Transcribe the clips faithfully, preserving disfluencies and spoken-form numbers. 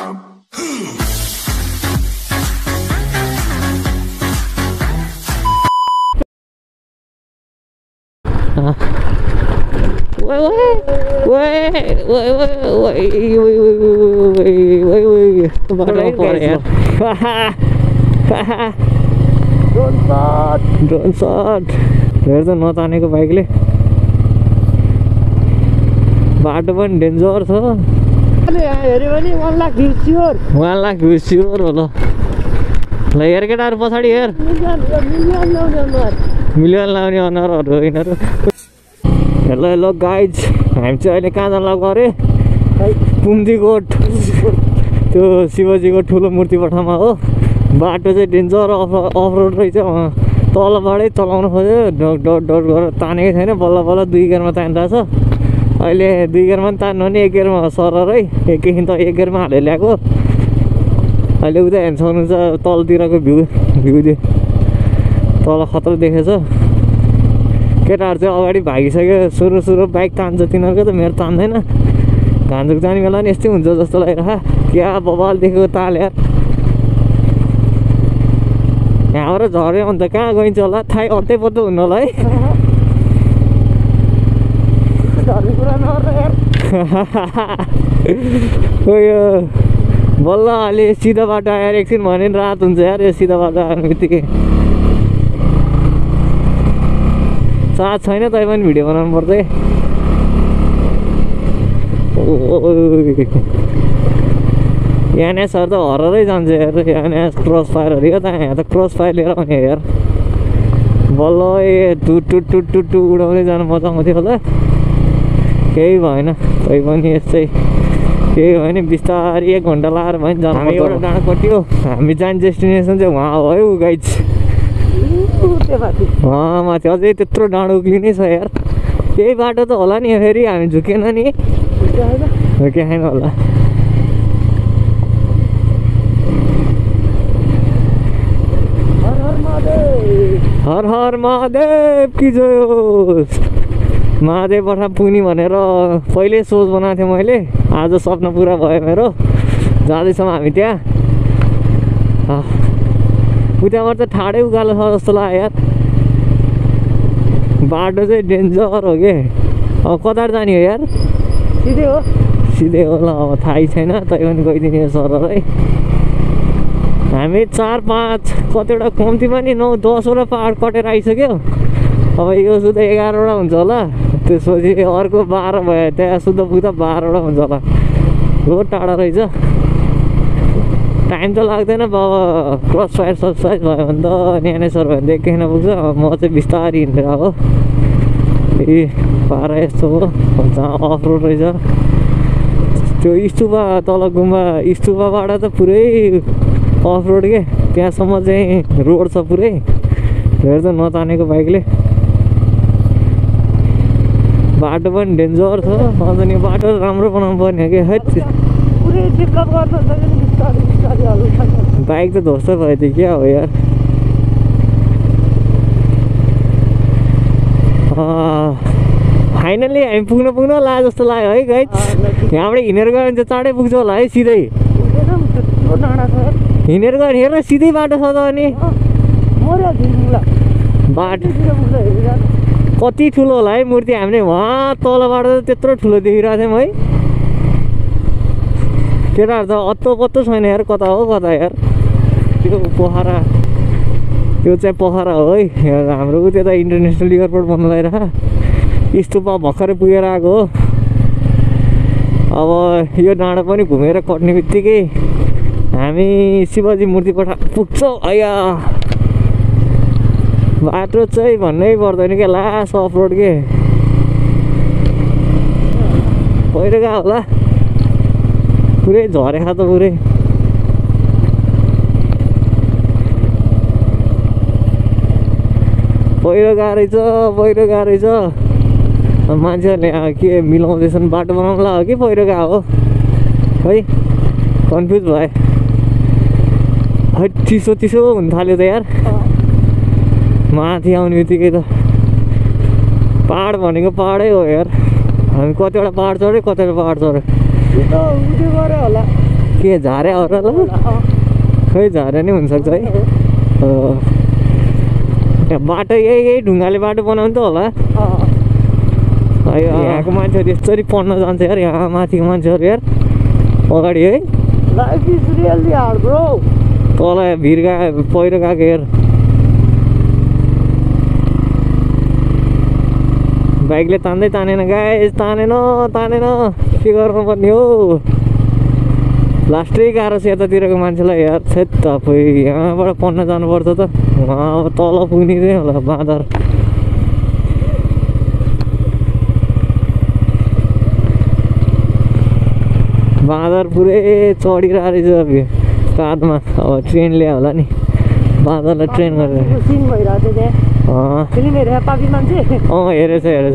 Drone shut हेर्छ नतानेको बाइकले बाटो पनि डेन्जर छ हेऱ्यो भने one lakh view sure one lakh view sure होला ल हेर केटाहरू पछाडि हेर मिलियन लाउने अनुहारहरू यिनीहरू हेलो हेलो गाइज हामी चाहिँ अहिले कहाँ जान लाग्यो अरे पुम्दीकोट त्यो शिवजीको ठुलो मूर्ति पठामा हो बाटो चाहिँ डेन्जर अफ अफ रोड रहेछ तलबाटै चलाउनु खोज्यो डट डट डट गरेर तानेकै छैन बल्ल बल्ल दुई गियरमा तानिरहेछ अहिले दुई गियरमा पनि तान्नु भने एक गियरमा सररै एकैछिन त एक गियरमा हालेर ल्याएको अहिले उता हेर्नु सक्नुहुन्छ तलतिरको भ्यू भ्यू दियो तल खतरा देखेछ केटाहरू चाहिँ अगाडि भागिसक्यो सुरु सुरु बाइक तान्छ तिनीहरूको त मेरो तान्दैन घान्जुक जाने बेला पनि यस्तै हुन्छ जस्तो लागिरहेको क्या बबाल देखेको ताल यार यहाँबाट झऱ्यो अन्त कहाँ गइन्छ होला थाहै अन्तै पत्तो हुनु होला है यो बल्ल अलि सिधा बाटो आएर एकछिन भने रात हुन्छ यार यो सिधा बाटो आउने बित्तिकै साथ छैन तै पनि भिडियो बनाउनु पर्छ एनएसहरू त हररै जान्छ यार एनएस क्रस फायरहरू हो त यहाँ त क्रस फायर लिएर आउने यार बल्ल ए टु टु टु टु टु उडाउँदै जानु मजा आउँथ्यो होला केही भएन तै पनि यस्तै केही भएन बिस्तारै एक घन्टा लाएर भयो नि जानु हामी एउटा डाँडा कट्यो हामी जाने डेस्टिनेसन चाहिँ उहाँ हो है ऊ गाइज अँ माथि अझै त्यत्रो डाँडो उक्लिनै छ यार त्यही बाटो त होला नि फेरि हामी झुकेन नि झुकेन होला हर हर महादेव कि जय महादेव पठा पुग्ने भनेर पहिल्यै सोच बनाएको थिएँ मैले आज सपना पुरा भयो मेरो जाँदैछौँ हामी त्यहाँ उताबाट त ठाडै उकालो छ जस्तो लाग्यो यार बाटो चाहिँ डेन्जर हो कि अब कतार जाने हो यार सिधै हो सिधै हो ल अब थाहै छैन तै पनि गइदिने सर है हामी चार पाँच कतिवटा कम्तीमा नि नौ दसवटा पाहाड कटेर आइसक्यो अब यो सुध एघारवटा हुन्छ होला त्यसपछि अर्को बाह्र भयो त्यहाँ सुध पुग्दा बाह्रवटा हुन्छ होला बहुत टाढा रहेछ टाइम त लाग्दैन अब क्रस फायर सस फायर भयो भने त न्यानेसर भयो भने त एकैछिन पुग्छ म चाहिँ बिस्तारै हिँडेर हो ए पारा यस्तो हो जहाँ अफ रोड रहेछ त्यो स्तुपा तल गुम्बा स्तुपाबाट त पुरै अफ रोड के त्यहाँसम्म चाहिँ रोड छ पुरै हेर्छ नतानेको बाइकले बाटो पनि डेन्जर छ अन्त नि बाटो राम्रो बनाउनु पर्ने हो कि है बाइक त ध्वस्त भयो त्यो क्या हो यार फाइनली हामी पुग्न पुग्न ला जस्तो लाग्यो है गाइज यहाँबाट हिँडेर गयो भने चाहिँ चाँडै पुग्छ होला है सिधै हिँडेर गयो हेर सिधै बाटो छ त अनि बाटो कति ठुलो होला है मूर्ति हामीले वहाँ तलबाट त त्यत्रो ठुलो देखिरहेको थियौँ है केटाहरू त अत्तो पत्तो छैन यार कता हो कता यार त्यो पोखरा त्यो चाहिँ पोखरा हो है हाम्रो त्यो त इन्टरनेसनल एयरपोर्ट बन्नु लगाइरह स्तुपा भर्खरै पुगेर आएको हो अब यो डाँडा पनि घुमेर कट्ने बित्तिकै हामी शिवजी मूर्ति पठा पुग्छौँ आया बाटो चाहिँ भन्नै पर्दैन क्या लास्ट अफ रोड के पहिरो गएको होला पुरै झरेको त पुरै पहिरो गएको रहेछ पहिरो गएको रहेछ मान्छेहरूले के मिलाउँदैछन् बाटो बनाउनुलाई हो कि पहिरो गएको हो है कन्फ्युज भयो है चिसो चिसो हुन थाल्यो त यार माथि आउने बित्तिकै त पहाड भनेको पहाडै हो यार हामी कतिवटा पहाड चढ्यो कतिवटा पहाड चढ्यो त्यो त उठ्यो गऱ्यो होला के झारे हो र ल खै झारे नै हुनसक्छ है बाटो यही यही ढुङ्गाले बाटो बनाउनु त होला यहाँको मान्छेहरू यसरी पढ्न जान्छ यार यहाँ माथिको मान्छेहरू यार अगाडि है life is really hard bro तल भिर गएको पहिरो गएको यार बाइकले तान्दै तानेन गाइस तानेन तानेन के गर्नुपर्ने हो लास्टै गाह्रो छ यतातिरको मान्छेलाई यार छेत तपाईँ यहाँबाट पढ्न जानुपर्छ त उहाँ अब तल पुग्ने चाहिँ होला बाँदर बाँदर पुरै चढिरहेको रहेछ अब काँधमा अब ट्रेन ल्यायो होला नि बाँदरलाई ट्रेन गरेर सिन भइरहेको थियो त्यहाँ फिल्म हेरेर पापी मान्छे अँ हेरेछ हेरेछ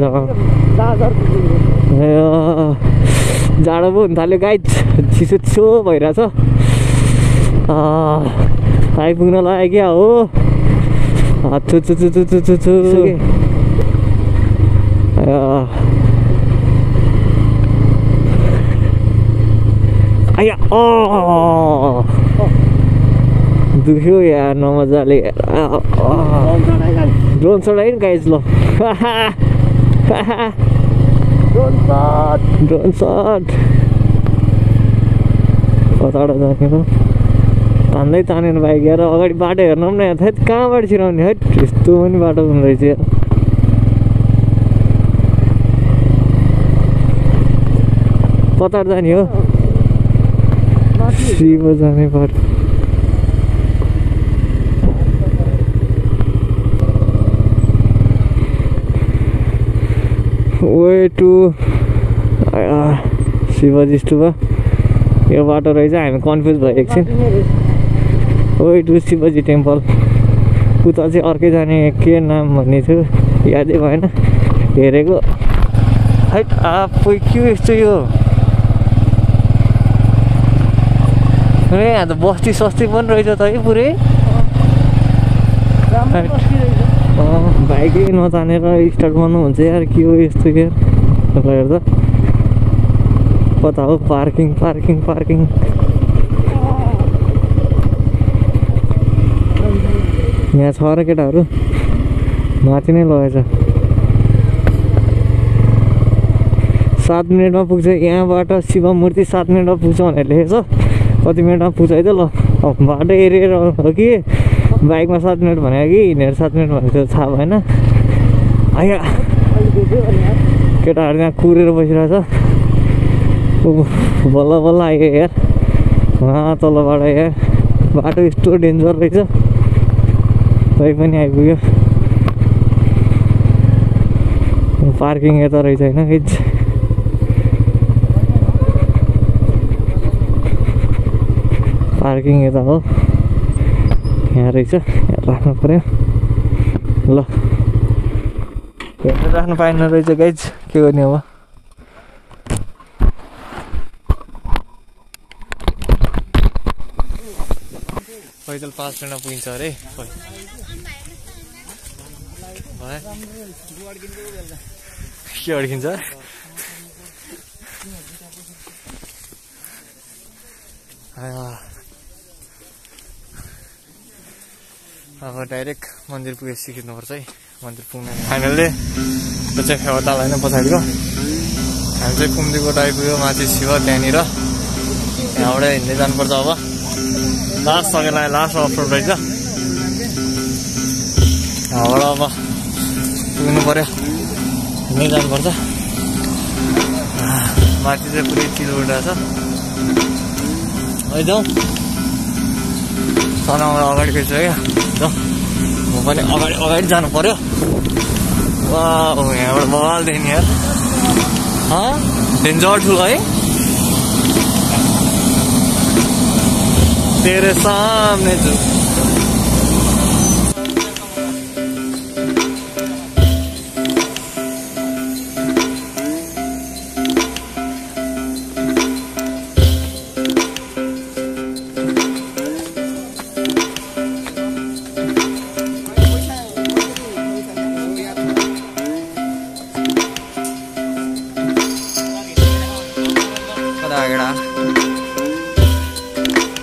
जाडो पो हुन थाल्यो गाइड चिसो चिसो भइरहेछ आइपुग्न लाग्यो क्या हो छु छु छु छु छु छु छु आया दुख्यो यार नमजाले ड्रोन चढायो नि गाइज ल ड्रोन सट कताबाट जाने त तान्दै तानेन बाइक यार अगाडि बाटो हेर्न पनि यहाँ थैत कहाँबाट छिराउने है यस्तो पनि बाटो हुने रहेछ यार कताबाट जाने हो शिव जाने बाटो वे टु शिवजी स्टुपा यो बाटो रहेछ हामी कन्फ्युज भयो एकछिन वे टु शिवजी टेम्पल उता चाहिँ अर्कै जाने के नाम भन्ने थियो यादै भएन हेरेको हैट आफै के यस्तो यो यहाँ त बस्ती सस्ती पनि रहेछ त है पुरै बाइकै नतानेर स्टार्ट गर्नुहुन्छ यार के हो यस्तो यार हेर्दा कता हो पार्किङ पार्किङ पार्किङ यहाँ छ र केटाहरू माथि नै लगेछ सात मिनटमा पुग्छ यहाँबाट शिव मूर्ति सात मिनटमा पुग्छ भनेर लेखेछ कति मिनटमा पुग्छ है त ल बाटो एरिएर हो कि बाइकमा सात मिनट भनेको कि हिँडेर सात मिनट भनेको थाहा भएन आया केटाहरू यहाँ कुरेर बसिरहेछ बल्ल बल्ल आयो यार वहाँ तलबाट यार बाटो यस्तो डेन्जर रहेछ तै पनि आइपुग्यो पार्किङ यता रहेछ होइन हिज पार्किङ यता हो यहाँ रहेछ यहाँ राख्नु पर्यो ल हेरेर राख्नु पाएन रहेछ गाइज के गर्ने अब पैदल पाँच मिनटमा पुगिन्छ अरे के अड्किन्छ अब डाइरेक्ट मन्दिर पुगेर सिकिनुपर्छ है मन्दिर पुग्ने फाइनल्ली त्यो चाहिँ फेवाताल होइन पछाडिको हामी चाहिँ कुम्दीकोट आइपुग्यो माथि शिव त्यहाँनिर यहाँबाट हिँड्दै जानुपर्छ अब लास्ट सकेलाई लास्ट अफरोड रहेछ यहाँबाट अब पुग्नु पर्यो हिँड्दै जानुपर्छ माथि चाहिँ पुरै चिल उठिरहेको छ है जाउँ सनाबाट अगाडि गइसक्यो क्या म पनि अगाडि अगाडि जानु पर्यो वा यहाँबाट बवाल देख्ने यार डेन्जर ठुलो है तेरे सामने जो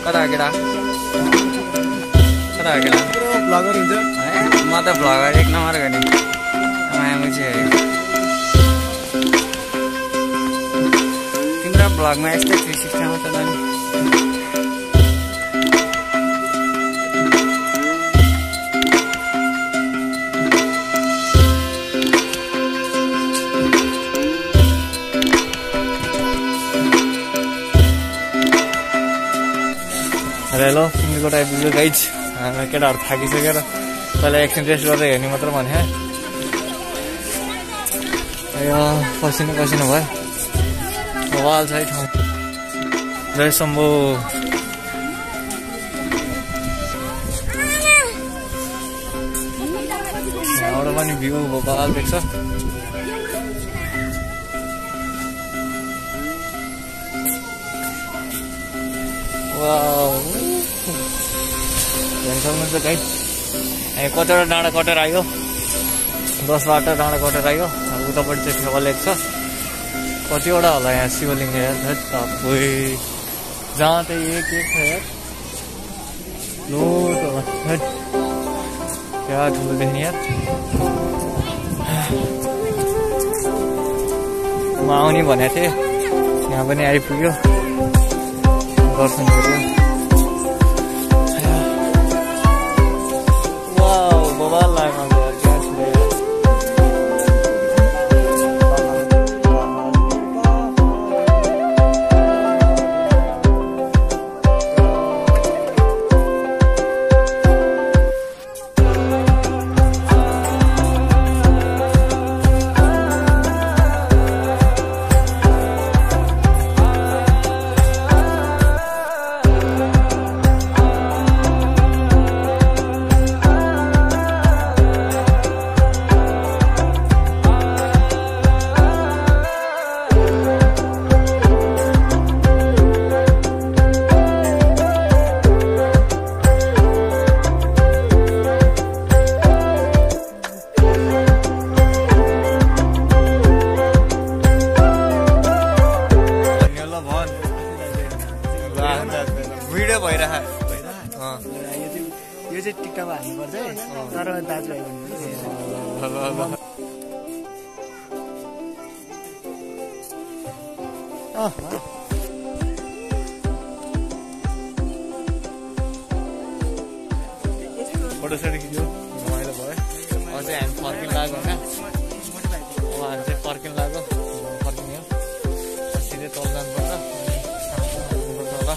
कता केटा कता केटा ब्लगर हुन्छ म त भ्लगर एक नम्बर गर्ने मायामुची तिम्रो भ्लगमा यस्तै थ्री सिक्सटी आउँछ नि हेलो सुन्नेको आइपुग्यो गाइज केटाहरू थाकिसकेर पहिला एकछिन रेस्ट गरेर हेर्ने मात्र भने पसिना पसिना भयो वाल छ है ठाउँ जय शम्भो यहाँबाट पनि भ्यू भोपाल देख्छ सक्नुहुन्छ गाइड हामी कतिवटा डाँडा कटेर आयो दस बाह्रवटा डाँडा कटेर आयो अब उतापट्टि चाहिँ फेवा लेक छ कतिवटा होला यहाँ शिवलिङ्ग यार सबै जहाँ चाहिँ एक एक छ यार लोट होला क्या ठुलो देख्ने यार म आउने भनेको थिएँ यहाँ पनि आइपुग्यो दर्शन गर्यो बवाल लाग्यो भिडियो भइरह यो चाहिँ टिक्कामा हाल्नुपर्छ है तर दाजुभाइ भन्नु फोटोसोटो खिच्यो रमाइलो भयो अझै हामी फर्किन लाग्यो होइन अब हामी चाहिँ फर्किन लाग्यो फर्किने हो सिधै तल जानुपर्छ होला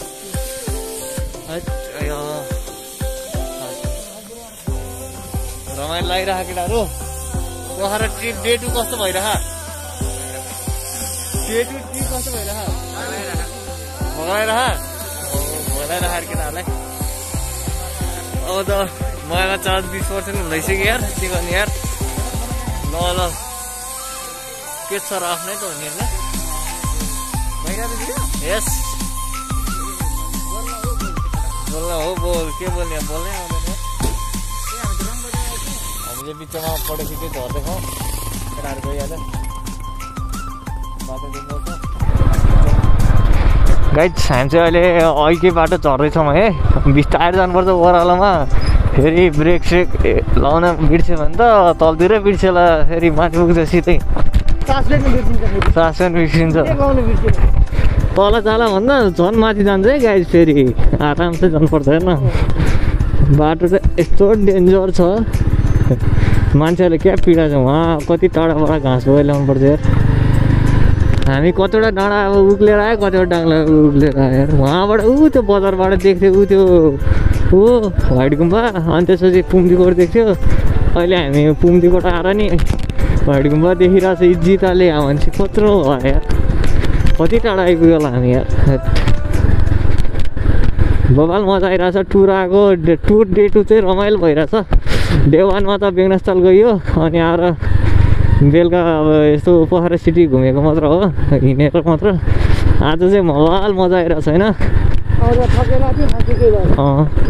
रमाइलो लागिरह केटाहरू पोखरा ट्रिप डे टू कस्तो भइरह डे टू ट्रिप कस्तो भइरह भगाइरह भगाइरह केटाहरूलाई अब त ममा चार्ज बिस पर्सेन्ट हुँदैछ कि यार के गर्ने यार ल ल के छ र आफ्नै त हो नि यस बोल्न हो बोल के बोल्ने बोल्नै आउँदैन हामीले बिचमा पढेपछि झर्दैछौँ केटाहरू गइहाल्यो बाटो देखाउँछ गाइड हामी चाहिँ अहिले अघिकै बाटो चढ्दैछौँ है बिस्तारै जानुपर्छ ओह्रालोमा फेरि ब्रेक सेक लाउन बिर्स्यो भने त तलतिरै बिर्सेला फेरि माथि पुग्छ सिधै सास पनि बिर्सिन्छ तल जाला भन्दा झन् माथि जान्छ है गाइड फेरि आरामसे जानुपर्छ हेर्न बाटो चाहिँ यस्तो डेन्जर छ मान्छेहरूले क्या पीडा छ वहाँ कति टाढाबाट घाँस बोकेर ल्याउनु पर्छ यार हामी कतिवटा डाँडा अब उक्लेर आयो कतिवटा डाँडा उक्लेर आयो वहाँबाट ऊ त्यो बजारबाट देख्थ्यो ऊ त्यो ऊ व्हाइट गुम्बा अनि त्यसपछि पुम्दीकोट देख्थ्यो अहिले हामी पुम्दीकोट आएर नि व्हाइट गुम्बा देखिरहेको छ इज्जिताले मान्छे कत्रो भयो यार कति टाढा आइपुग्यो होला हामी यार बबाल मजा आइरहेछ टुर आएको टुर डे टू चाहिँ रमाइलो भइरहेछ डे वानमा त बेगनास्थल गयो अनि आएर बेलुका अब यस्तो पोखरा सिटी घुमेको मात्र हो हिँडेर मात्र आज चाहिँ मजाल मजा आइरहेछ होइन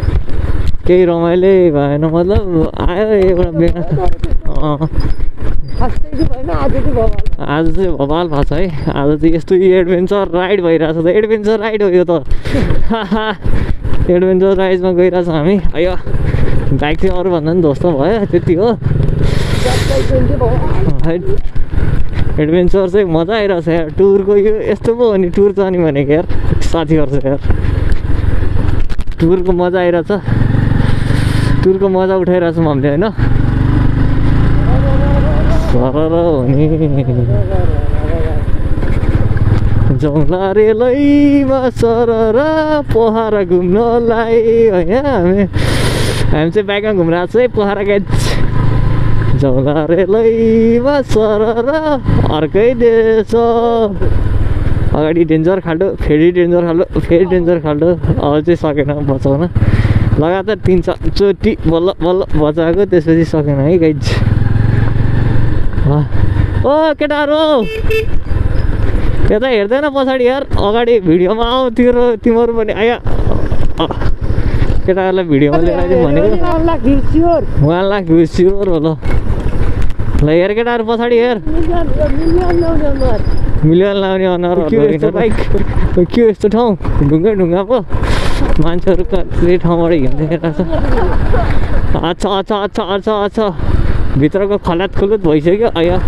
केही रमाइलो भएन मतलब आयो एउटा बेगनास्थल आज चाहिँ भवाल भएको छ है। आज चाहिँ यस्तो एडभेन्चर राइड भइरहेछ त, एडभेन्चर राइड हो यो त। एडभेन्चर राइडमा गइरहेछ हामी। अयो बाइक चाहिँ अरूभन्दा पनि ध्वस्त भयो, त्यति हो। एडभेन्चर चाहिँ मजा आइरहेछ यार। टुरको यो यस्तो पो हो नि, टुर जाने भनेको यार साथीहरू चाहिँ यार। टुरको मजा आइरहेछ, टुरको मजा उठाइरहेछौँ हामीले होइन। सरर हो नि जाउँला रेलैमा सरर पोखरा घुम्नलाई होइन। हामी हामी चाहिँ बाइकमा घुमिरहेको छ है पोखरा गाइज। जाउँला रेलैमा सरर अर्कै देश अगाडि डेन्जर खाल्डो, फेरि डेन्जर खाल्डो, फेरि डेन्जर खाल्डो। अब चाहिँ सकेन बचाउन, लगातार तिन चारचोटि बल्ल बल्ल बचाएको, त्यसपछि सकेन है गाइज। ओ केटाहरू यता हेर्दैन पछाडि यार, अगाडि भिडियोमा आऊ तिम्रो तिमीहरू पनि आयो। केटाहरूलाई भिडियोमा लिएर आइदिउँ भनेको वान लाख भ्युज स्योर हो। ल ल हेर केटाहरू पछाडि हेर, मिलियन लाउने अनुहार बाइक के हो यस्तो ठाउँ, ढुङ्गा ढुङ्गा पो मान्छेहरू कति ठाउँबाट हिँड्दै छ। अच्छा अच्छा अच्छा अच्छा अच्छा भित्रको खलात खुलुत भइसक्यो। आयो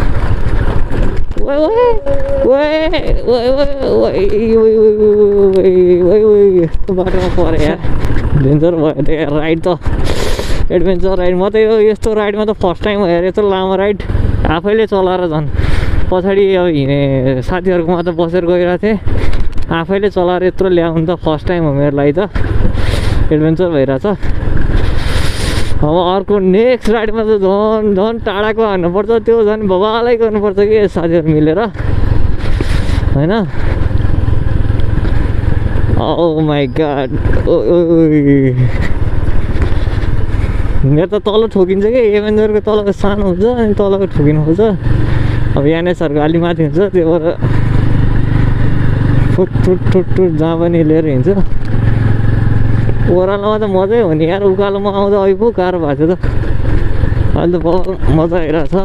यस्तो बाटोमा पऱ्यो यार, डेन्जर भयो त राइड त। एडभेन्चर राइड म त यो यस्तो राइडमा त फर्स्ट टाइम हो यार। यत्रो लामो राइड आफैले चलाएर झन् पछाडि अब हिँडे साथीहरूकोमा त बसेर गइरहेको थिएँ, आफैले चलाएर यत्रो ल्याउनु त फर्स्ट टाइम हो मेरो लागि त। एडभेन्चर भइरहेछ। अब अर्को नेक्स्ट राइडमा त झन् झन् टाढाको हान्नुपर्छ, त्यो झन् बबालै गर्नुपर्छ कि साथीहरू मिलेर होइन। ओ माई गड मेरो त तल ठोकिन्छ कि एभेन्जरको तलको सानो हुन्छ अनि तलको ठोकिनु खोज्छ। अब एनएसहरूको अलि माथि हुन्छ, त्यो भएर ठुट ठुट ठुट ठुट जहाँ पनि लिएर हिँड्छ। ओह्रालोमा त मजै हो नि यार, उकालोमा आउँदा अहिले पो गाह्रो भएको थियो त। अहिले त बहुत मजा आइरहेछ।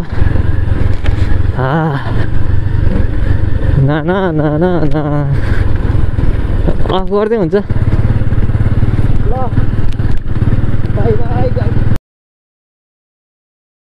ना ना ना ना ना अफ गर्दै हुन्छ।